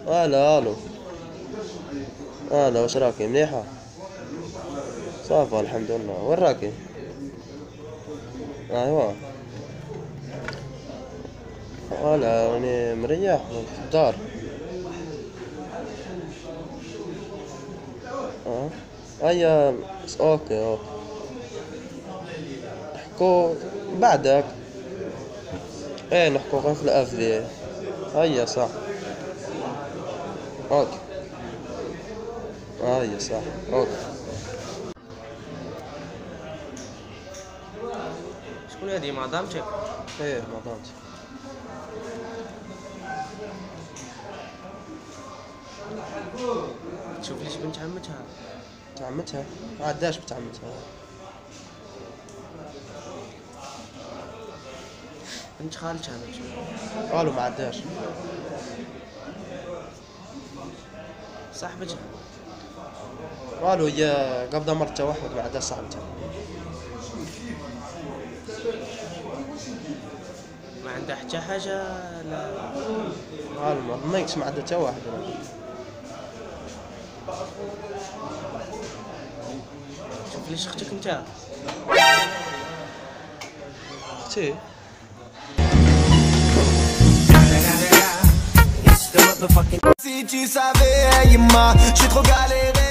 هلا الو. هلا، واش راكي مليحة؟ صافا الحمد لله. وين راكي؟ ايوا. هلا راني مريح في الدار. اه. هيا. اوكي اوكي. نحكو بعدك. ايه نحكو غير في الافذية. هيا صح. اوكي. هيا صح. اوكي. شكون هادي مدامتك؟ ايه ما ضامنش. تشوف ليش بنت عمتها؟ تعمتها؟ ما عداش بتعمتها. بنت خالتها ماشي؟ قالوا ما عداش. صاحبتها؟ قالوا هي قبضة مرت توحد ما عداش صاحبتها. ما عندها حتى حاجة؟ لا. قالوا ما يكش ما عدا توحد. شوف ليش اختك انت؟ اختي. Si tu savais, Yima, j'ai trop galéré.